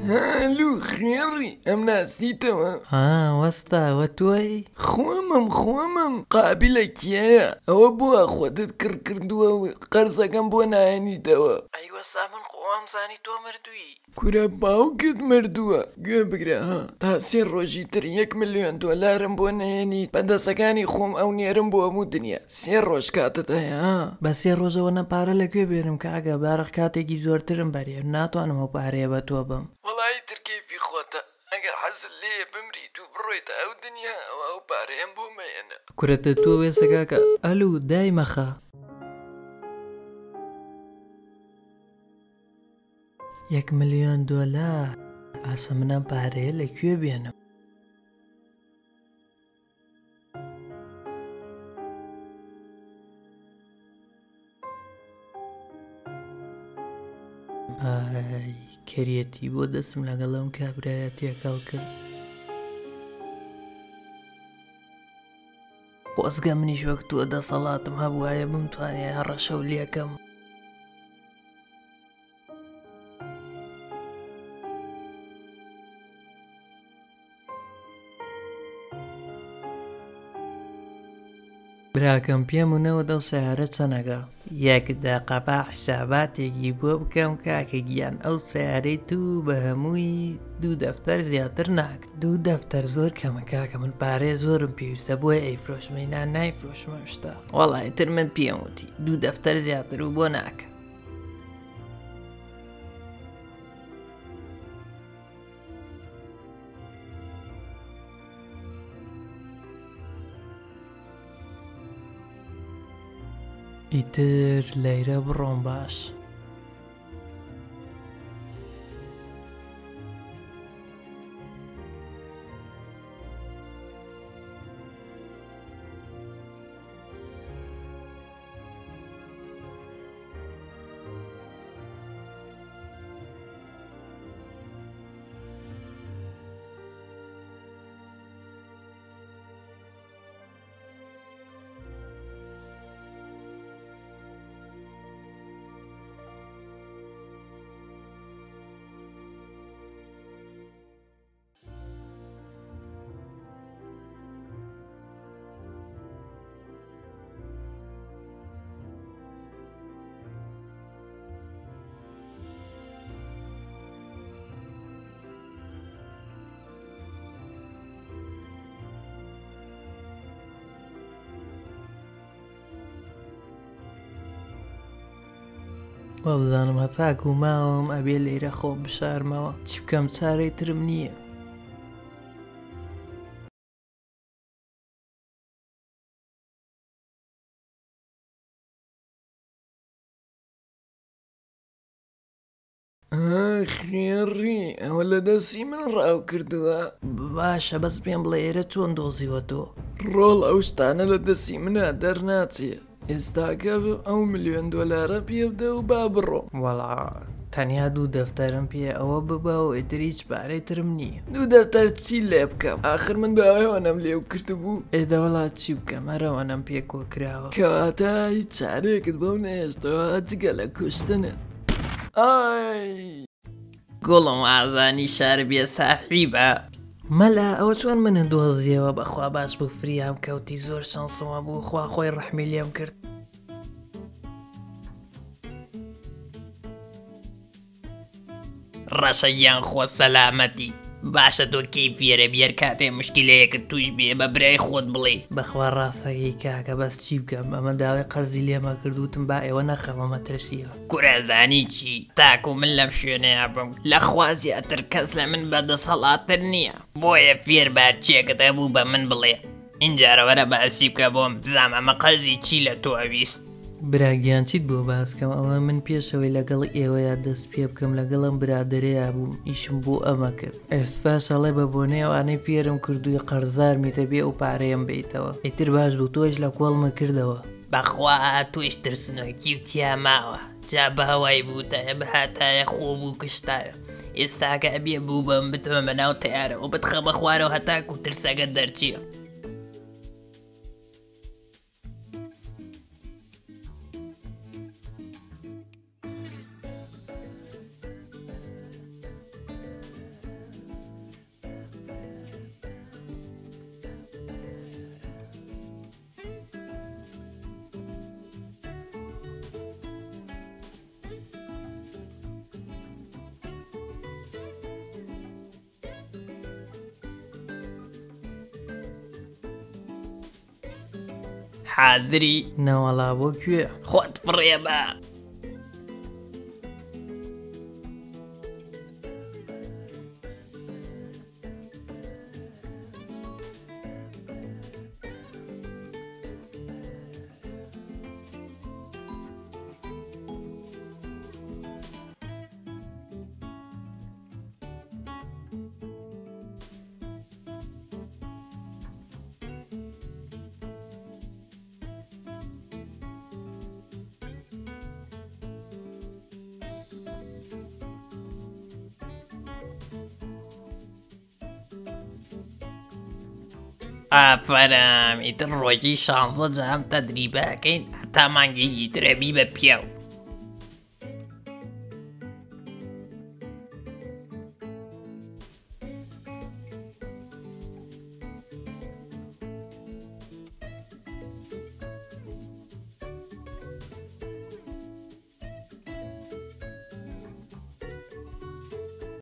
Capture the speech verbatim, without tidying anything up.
هالو خێڕی ئەم ناسیتەوە؟ ها وەستاوە تۆی؟ خۆمم خۆمم قابلە کێیە؟ ئەوە بووە خۆتت کڕ کردووە و قەرزەکەم بۆ نایەنیتەوە. ئەیوەسا من خۆم زانی تۆ مردووی. کورە باوکت مردووە. گوێ بگرە ها، تا سێ ڕۆژی تر یەک ملیۆن دۆلارم بۆ نەهێنیت، بەدەسەکانی خۆم ئەو نێرم بۆ هەموو دنیا. سێ ڕۆژ کاتت هەیە ها؟ بە سێ ڕۆژەوە نەپارە لەکوێ بێنم کە ئەگە بارەخ کاتێکی زۆرترم بەرێ ناتوانم ئەو پارەیە بە تۆ بم. وەڵی ترکیفی خۆتە، ئەگەر حەزت لێ بمریت و بڕۆیتە ئەو دنیا ئەوە ئەو پارەیەم بۆ مەێنە. کورەتە تۆ وێسەکاکە ئەلو دایمەخە. یەک ملیۆن دۆلار ئاسە منەم پارەیە لەکوێ بێنم؟ ئای کەریەتی بۆ دەستم لەگەڵم کابرایە تێکەڵ کرد. خۆزگە منیش وەک تۆ دەسەڵاتم هەبوایە بمتوانێ ڕەشە و لێکەم. براکەم پێم وونەوە دەو سەیارە چەنەگە یەک دەقەپا حساباتێکی بۆ بکەم کاکە گیان ئەو سەیارەی تو بە هەمووی دوو دەفتەر زیاتر ناک. دوو دەفتەر زۆر کەمە کاکە، من پارەی زۆرم پێویستە بۆیە ئەیفرۆشمەینا نایفرۆشمە شتا. وەڵی تر من پێم وتی دوو دەفتەر زیاتر و بۆ ناکە. ئیتر لەیرە بڕۆم باش. وە بزانم هەتاکو ماوەم ئەبێ لەیرە خۆ بشارمەوە، چی بکەم چارەی ترم نییە. خێڕی ئەوە لە دەستی من ڕاو کردووە. باشە بەس پێم بڵێ ئێرە چۆن دۆزیوە تۆ؟ ڕۆڵ ئەو شتانە لە دەستی منە دەرناچێ. ئێستاکە ئەو ملیۆن دۆلارە پێ بدە و با بڕۆم. وەڵا تەنیا دوو دەفتەرم پێ ئەوە ببە و ئیتر هیچ پارەی ترم نییە. دوو دەفتەر چی لێ بکەم؟ ئاخر من داوایەوەنەم لێو کردبوو. ئێدە وڵات چی بکەم هەرەوەنەم پێ کۆکراوە. کەواتە هیچ چارەیەکت بەو نێشتەوە جگە لە کوشتنە. ئای گوڵم ئازانی شار بێ ساحیبە. مەلا ئەوە چۆن منە دۆزیەوە بەخوا باش بوو فریام کەوتی زۆر شانسەوە بوو خوا خۆی ڕەحمی لێم کرد. ڕەشە گیان خۆ سەلامەتی. باشە تۆ کەیفێرە بێر کاتێ مشکلەیەکت توش بێ بە برای خۆت بڵێ. بەخوا ڕاستەکەی کاکە بەس چی بکەم ئەمە داوای قەرزی لێمە کردوتم با ئێوە نەخەمەمە ترسیەوە. کورەزانی چی؟ تاکو من لەم شوێنەیە بم لەخوا زیاتر کەس لە من بەدەسەڵاتتر نییە، بۆیە فێربارچێکت هەبوو بە من بڵێ. ئینجارەوەرە باسی بکە بۆم بزانم ئەمە قەرزی چی لە تۆ ئەویست. براگیان چیت بۆ باسکەم ئەوە من پێشەوەی لەگەڵ ئێوەیە دەست پێ بکەم لەگەڵم برادرەیە بووم ئیشم بۆ ئەمە کرد. ئێستا شەڵێ بە بۆنەیەوانەی پێرم کردووی قەرزار میتە بێ و پارەیەم بیتەوە. ئیتر باش بوو تۆش لە کۆڵمە کردەوە. بەخوا توێش ترسنۆکی و تیا ماوە جا بەهەوای بووتایە بەهاتایە خۆ بوو کشتایە. ئێستاکە ئەبێ بوو بەم بتمە بەناو تیارە و بتخەمە خوارەوە هەتاکو و ترسەکە دەرچیە. حازری نەوەڵا بۆ کوێ خۆت فڕێ بە ئافرام ئیتر ڕۆژی شانزە جام تەدریبەکەین هەتا مانگێکی ترەبی بە پیاو